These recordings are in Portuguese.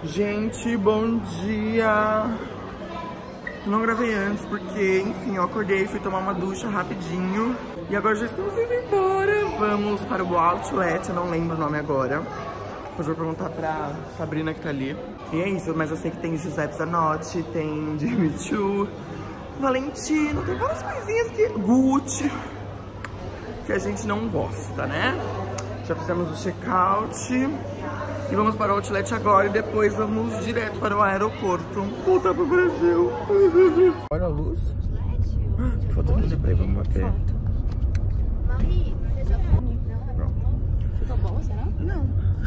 Gente, bom dia! Eu não gravei antes porque, enfim, eu acordei, fui tomar uma ducha rapidinho. E agora já estamos indo embora. Vamos para o Outlet, eu não lembro o nome agora. Depois eu vou perguntar pra Sabrina que tá ali. E é isso, mas eu sei que tem Giuseppe Zanotti, tem Jimmy Choo, Valentino, tem várias coisinhas que... Gucci, que a gente não gosta, né? Já fizemos o check-out. E vamos para o Outlet agora e depois vamos direto para o aeroporto. Voltar pro Brasil. Olha a luz. Que foto linda, peraí, vamos bater. Marie, você já foi? Ficou bom, será? Não.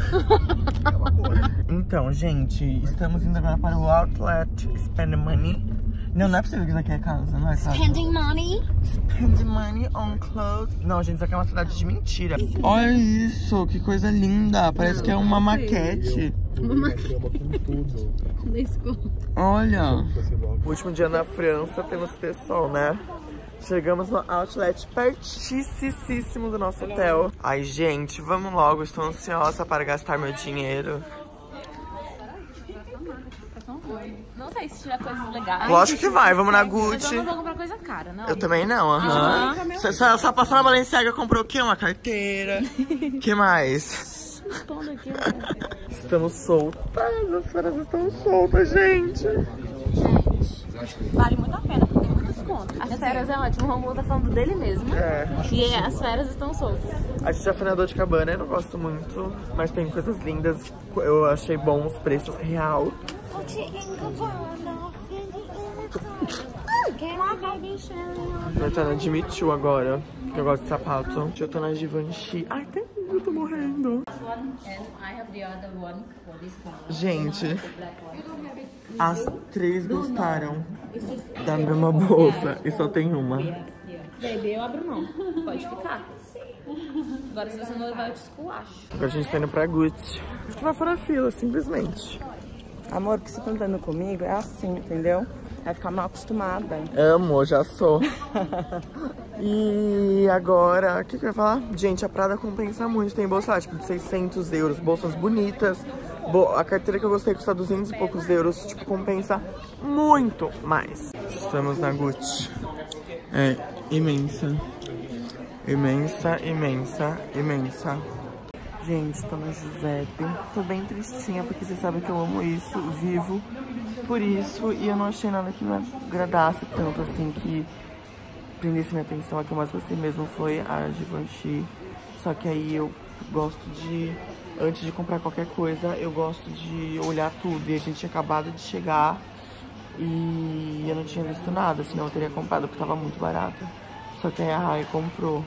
Então, gente, estamos indo agora para o Outlet Spend Money. Não, não é possível que isso aqui é casa, não é casa? Spending money. Spend money on clothes. Não, gente, isso aqui é uma cidade de mentira. Olha isso, que coisa linda. Parece que é uma maquete. Olha. O último dia na França, temos que ter sol, né? Chegamos no Outlet pertíssimo do nosso hotel. Ai, gente, vamos logo. Estou ansiosa para gastar meu dinheiro. Não sei se tiver coisas legais. Lógico que vai, vamos na Gucci. Mas eu não vou comprar coisa cara, não. Eu também não, aham. Só passou na Balenciaga, comprou o quê? Uma carteira. O que mais? Responda aqui. Estamos soltas, as férias estão soltas, gente. Gente, vale muito a pena, porque tem muito desconto. As férias é ótimo, o Romulo tá falando dele mesmo. É. E as férias estão soltas. A gente já foi na Dolce & Gabbana, eu não gosto muito, mas tem coisas lindas. Eu achei bom os preços real. Eu tô na Jimmy Choo agora, que eu gosto de sapato. Eu tô na Givenchy. Ai, tem eu tô morrendo. Gente, as três gostaram da mesma bolsa e só tem uma. Baby, eu abro não. Pode ficar. Agora se você não levar, eu te esculacho. Agora a gente tá indo pra Gucci. A gente vai fora fila, simplesmente. Amor, que você tá andando comigo é assim, entendeu? Vai ficar mal acostumada. Amo, já sou. E agora, o que eu ia falar? Gente, a Prada compensa muito. Tem bolsa lá, tipo, de 600 euros. Bolsas bonitas. A carteira que eu gostei custa 200 e poucos euros. Tipo, compensa muito mais. Estamos na Gucci. É imensa. Imensa, imensa, imensa. Gente, tô no Giuseppe. Tô bem tristinha, porque vocês sabem que eu amo isso, vivo por isso. E eu não achei nada que me agradasse tanto, assim, que prendesse minha atenção. A que eu mais gostei mesmo foi a Givenchy. Só que aí eu gosto de, antes de comprar qualquer coisa, eu gosto de olhar tudo. E a gente tinha acabado de chegar e eu não tinha visto nada, senão eu teria comprado, porque tava muito barata. Só que aí a Rai comprou.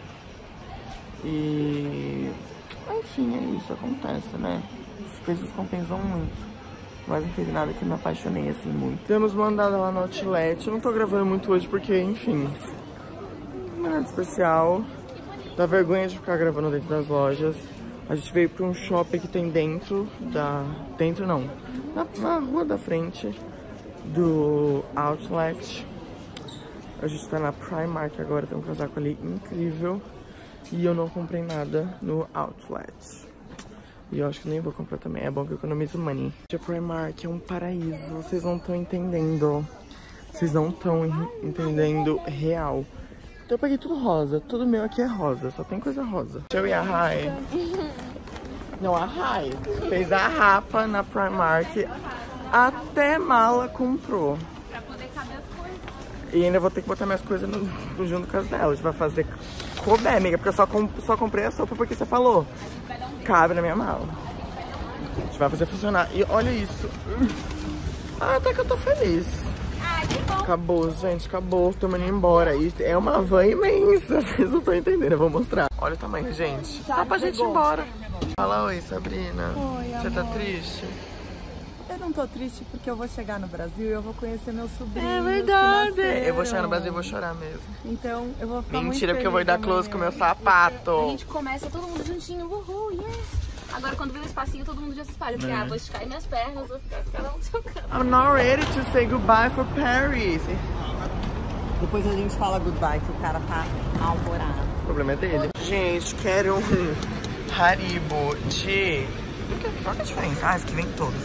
E... enfim, é isso, acontece, né? As coisas compensam muito. Mas não teve nada que me apaixonei assim muito. Temos mandado lá no Outlet. Eu não tô gravando muito hoje porque, enfim, não é nada especial. Dá vergonha de ficar gravando dentro das lojas. A gente veio pra um shopping que tem dentro da... dentro não. Na rua da frente do Outlet. A gente tá na Primark agora, tem um casaco ali incrível. E eu não comprei nada no Outlet. E eu acho que nem vou comprar também. É bom que eu economizo money. A Primark é um paraíso. Vocês não estão entendendo. Vocês não estão entendendo real. Então eu peguei tudo rosa. Tudo meu aqui é rosa. Só tem coisa rosa. Eu e a Rai. Não, a Rai fez a rapa na Primark. Até mala comprou. Pra poder caber as coisas. E ainda vou ter que botar minhas coisas junto com as dela. A gente vai fazer couber, amiga, porque eu só comprei a sopa porque você falou. Cabe na minha mala. A gente vai fazer funcionar. E olha isso. Ah, até que eu tô feliz. Ai, que bom. Acabou, gente, acabou. Tô indo embora. E é uma van imensa. Vocês não estão entendendo, eu vou mostrar. Olha o tamanho, gente. Só pra gente ir embora. Fala oi, Sabrina. Oi, você tá amor. triste? Eu não tô triste porque eu vou chegar no Brasil e eu vou conhecer meus sobrinhos. É verdade. Eu vou chegar no Brasil e vou chorar mesmo. Então eu vou ficar Mentira, muito porque eu vou ir dar close com o meu sapato. A gente começa todo mundo juntinho, uhul, yes. Agora quando vem o espacinho, todo mundo já se espalha. Porque, vou esticar minhas pernas, vou ficar cada um do seu canto. I'm not ready to say goodbye for Paris. Depois a gente fala goodbye, que o cara tá alvorado. O problema é dele. Gente, quero um Haribo de... Qual que é a diferença? Ah, esse que vem todos.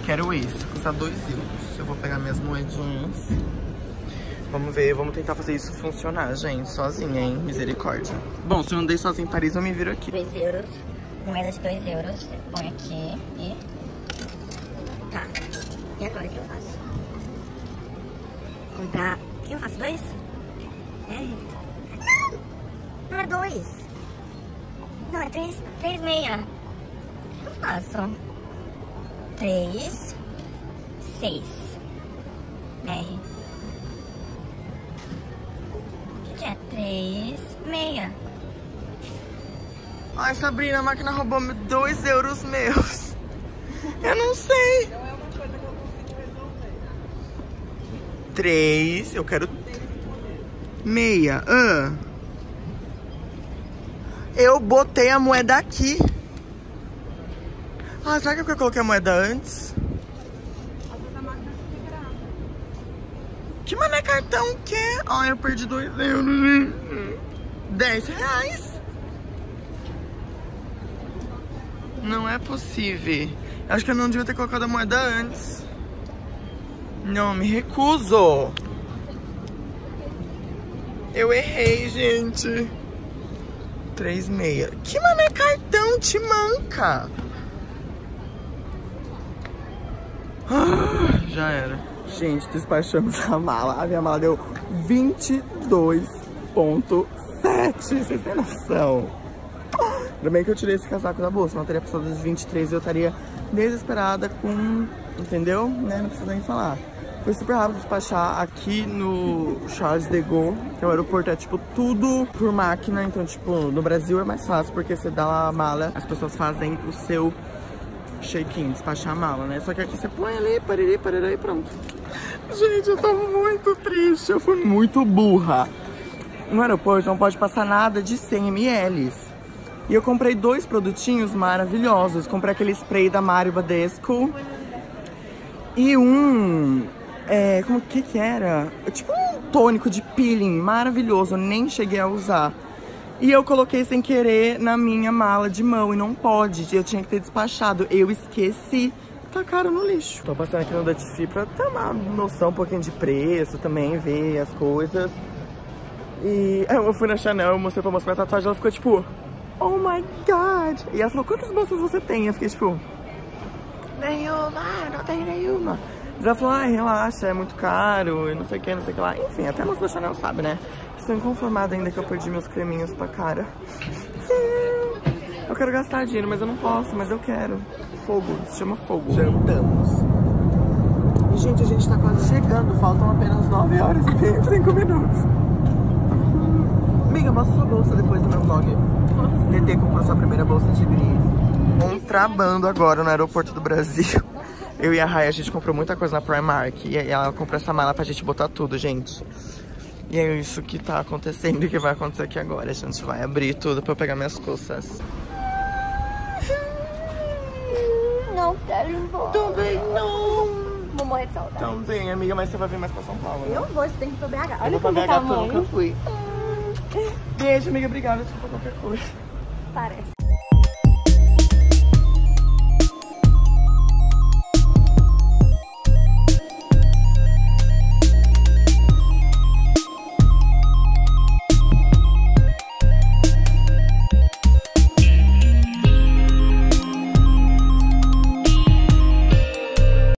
Quero esse, custa 2 euros. Eu vou pegar minhas moedinhas. Vamos ver, vamos tentar fazer isso funcionar, gente. Sozinha, hein? Misericórdia. Bom, se eu andei sozinha em Paris, eu me viro aqui. 2 euros. Moeda de 2 euros. Você põe aqui e... Tá. E agora o que eu faço? Comprar... O que eu faço? 2? É. Não é 2. Não, é 3,6. Eu faço 3, 6. R. O que é 3,6? Ai, Sabrina, a máquina roubou 2 euros meus. Eu não sei. Não é uma coisa que eu consigo resolver. 3, eu quero... Meia. Eu botei a moeda aqui. Ah, será que eu coloquei a moeda antes? Que mané cartão o quê? Ai, eu perdi 2 euros. 10 reais. Não é possível. Acho que eu não devia ter colocado a moeda antes. Não, me recuso. Eu errei, gente. 3,6. Que mané cartão te manca? Ah, já era. Gente, despachamos a mala. A minha mala deu 22,7. Vocês têm noção? Ainda bem que eu tirei esse casaco da bolsa. Não teria passado dos 23 e eu estaria desesperada com... Entendeu? Né? Não precisa nem falar. Foi super rápido despachar aqui no Charles de Gaulle, que é o aeroporto, é tipo tudo por máquina. Então, tipo, no Brasil é mais fácil porque você dá a mala, as pessoas fazem o seu check-in, despachar a mala, né? Só que aqui você põe ali, parará e pronto. Gente, eu tô muito triste, eu fui muito burra. No aeroporto não pode passar nada de 100 ml. E eu comprei 2 produtinhos maravilhosos. Comprei aquele spray da Mario Badescu e um... como que era? Tipo um tônico de peeling maravilhoso, nem cheguei a usar. E eu coloquei sem querer na minha mala de mão e não pode, eu tinha que ter despachado. Eu esqueci, tacaram no lixo. Tô passando aqui no Duty pra ter uma noção um pouquinho de preço também, ver as coisas. E eu fui na Chanel, eu mostrei pra mostrar a tatuagem, ela ficou tipo, oh my god. E ela falou, quantas bolsas você tem? Eu fiquei tipo, nenhuma, não tenho nenhuma. Ela falou, ai, relaxa, é muito caro, e não sei o que, não sei o que lá. Enfim, até a moça da Chanel sabe, né? Estou inconformada ainda que eu perdi meus creminhos pra cara. Eu quero gastar dinheiro, mas eu não posso, mas eu quero. Fogo, se chama fogo. Jantamos. E, gente, a gente tá quase chegando, faltam apenas 9 horas e 5 minutos. Amiga, mostra sua bolsa depois do meu vlog. TT comprou sua primeira bolsa de brinco. Contrabando agora no aeroporto do Brasil. Eu e a Rai, a gente comprou muita coisa na Primark. E ela comprou essa mala pra gente botar tudo, gente. E é isso que tá acontecendo e que vai acontecer aqui agora. A gente vai abrir tudo pra eu pegar minhas coisas. Não quero ir embora. Também não. Vou morrer de saudade. Também, amiga, mas você vai vir mais pra São Paulo, né? Eu vou, você tem que ir pra BH. Eu Olha vou pra como BH, tá, porque eu nunca fui. Beijo, amiga, obrigada. Desculpa qualquer coisa. Parece.